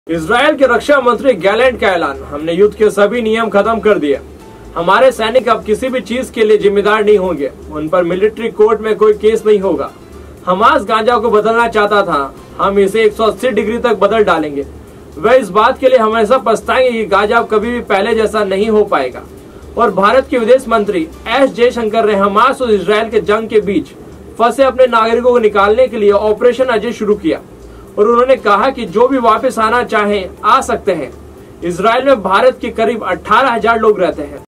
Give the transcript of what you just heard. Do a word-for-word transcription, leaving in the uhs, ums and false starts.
Israel के रक्षा मंत्री Gallant का ऐलान, हमने युद्ध के सभी नियम खत्म कर दिए। हमारे सैनिक अब किसी भी चीज के लिए जिम्मेदार नहीं होंगे। उन पर मिलिट्री कोर्ट में कोई केस नहीं होगा। हमास गांजा को बदलना चाहता था, हम इसे एक सौ अस्सी डिग्री तक बदल डालेंगे। वह इस बात के लिए हमेशा पछताएंगे कि गांजा कभी भी पहले जैसा नहीं हो पाएगा। और भारत के विदेश मंत्री एस जयशंकर ने हमास और इजराइल के जंग के बीच फंसे अपने नागरिकों को निकालने के लिए ऑपरेशन अजय शुरू किया और उन्होंने कहा कि जो भी वापस आना चाहें आ सकते हैं। इजराइल में भारत के करीब अठारह हजार लोग रहते हैं।